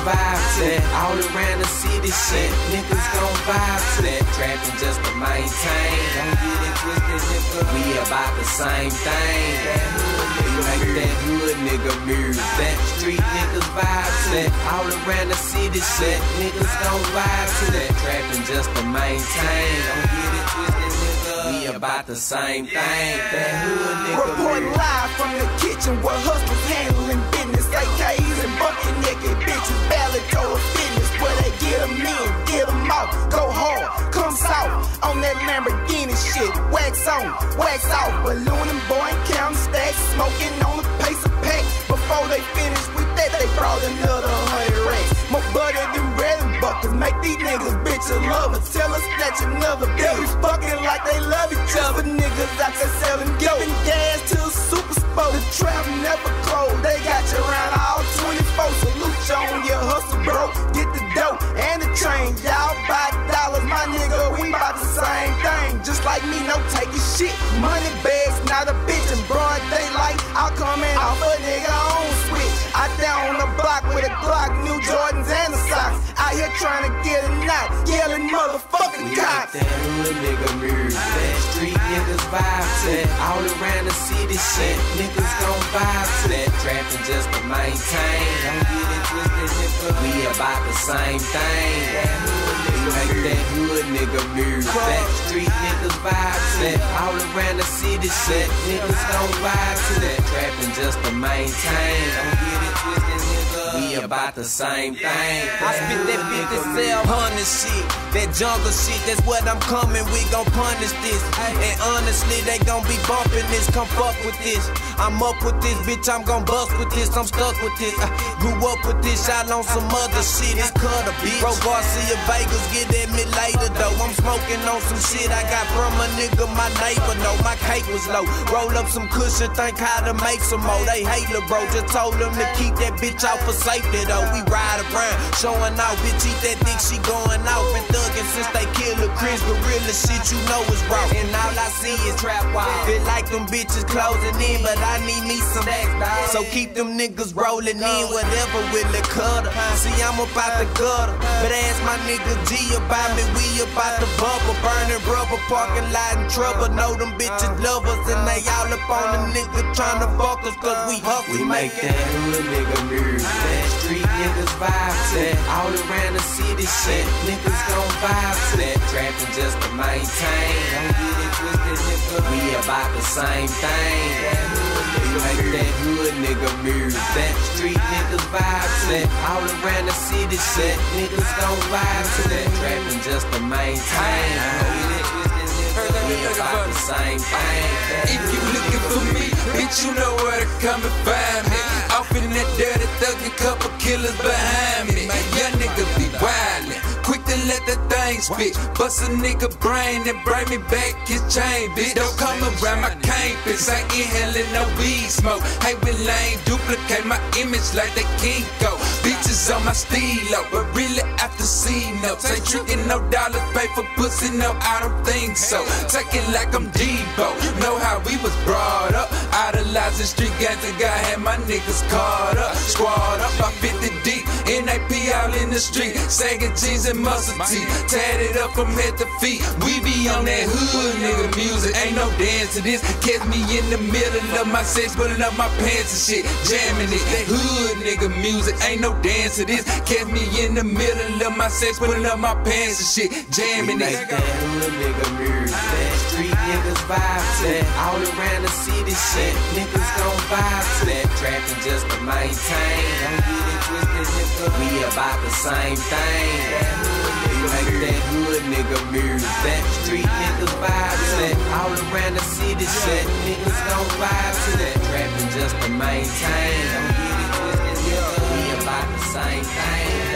vibe to that. All around the city shit, niggas gon' vibe to that. Trapping just to maintain, don't get it twisted, nigga. We about the same thing. We make that hood nigga move. That street niggas vibe to that. All around the city shit, niggas gon' vibe to that. Trapping just to maintain, don't get it twisted, nigga. We about the same thing. That hood nigga Report move. live from the kitchen where hustlers handling business. AKs and bucket naked bitches, ballad go fitness. Where they get them in, get them out, go hard, come south on that Lamborghini shit. Wax on, wax off, ballooning, boy, counting stacks, smoking on a pace of pack. Before they finish with that, they brought another 100 racks. More butter than bread and buckets, make these niggas bitches love us. Tell us that you never bitch. We fucking like they love each other. Niggas out there selling, giving gas to a super sport. The trap never closed, they got you around all 24. Salute you on your hustle, bro. Get the dough and the train. Y'all buy dollars, my nigga, we bout the same thing. Just like me, no taking shit. Money bags, not a bitch. In broad daylight, I'll come in off a nigga on switch. Out there on the block with a Glock, New Jordans and the socks. Out here trying to get a knot, yelling motherfucking cops. That hood nigga move. That street niggas vibe to that. All around the city shit, niggas gon' vibe to that. Trapping just to maintain, don't get it twisted, nigga. We about the same thing. That hood nigga make that hood nigga move. That street niggas vibe to that. All around the city shit, niggas gon' vibe to that. Trapping just to maintain, don't get it twisted, nigga. We about the same thing. I spit that bitch that sell honey shit, that jungle shit, that's what I'm coming, we gon' punish this. And honestly, they gon' be bumping this, come fuck with this. I'm up with this, bitch, I'm gon' bust with this, I'm stuck with this. I grew up with this, shot on some other shit, it's cut a bitch. Bro, Garcia Vegas, get at me later though. I'm smoking on some shit I got from a nigga, my neighbor know my cake was low. Roll up some cushion, think how to make some more. They hate lil' bro, just told them to keep that bitch out for safety though. We ride around, showing out, bitch, eat that dick, she going out. Been thuggin' since they killed Lil' Chris, gorilla shit, you know it's raw. And all I see is trap wild. Feel like them bitches closing in, but I need me some stacks, dog. So keep them niggas rolling in, whatever with the cutter. See, I'm about the gutter, but ask my nigga G about me, we about the bubble. Burning rubber, parking lot in trouble. Know them bitches love us, and they all up on the nigga tryna fuck us, cause we hustle. We make that hood nigga move. That street niggas vibe to that. All around the city shit, niggas gon' vibe to that. Trapping just to maintain, don't get it twisted, nigga. We about the same thing. We make that hood nigga move. That street niggas vibe to that. All around the city shit, niggas gon' vibe to that. Trapping just to maintain, don't get it twisted, nigga. We about the same thing. If you looking for me, bitch, you know where to come and find me. Off in that dirty thug, a couple killers behind me. Young nigga be wildin', quick to let that thing spit. Bust a nigga brain and bring me back his chain, bitch. Don't come around my campus, I inhaling no weed smoke. Hey, with lame, duplicate my image like they king go. Bitches on my stilo, but really after C notes. Ain't tricking no dollars, pay for pussy, no, I don't think so. Take it like I'm Debo, know how we was brought up. Idolizing street gangs and God had my niggas caught up. Squad up, by 50 deep, NAP all in the street. Sagging jeans and muscle tee, tatted up from head to feet. We be on that hood nigga music, ain't no dance to this. Catch me in the middle of my sex, pulling up my pants and shit, jamming it. That hood nigga music, ain't no dance to this. Catch me in the middle of my sex, pulling up my pants and shit, jamming it. Make that hood nigga move. That street niggas vibe to that. All around the city shit, niggas gon' vibe to that. Trapping just to maintain, don't get it twisted, nigga. We about the same thing. We make that hood nigga move. That street niggas vibe to that. All around the city shit, niggas gon' vibe to that. Trapping just to maintain, don't get it twisted, nigga. We about the same thing.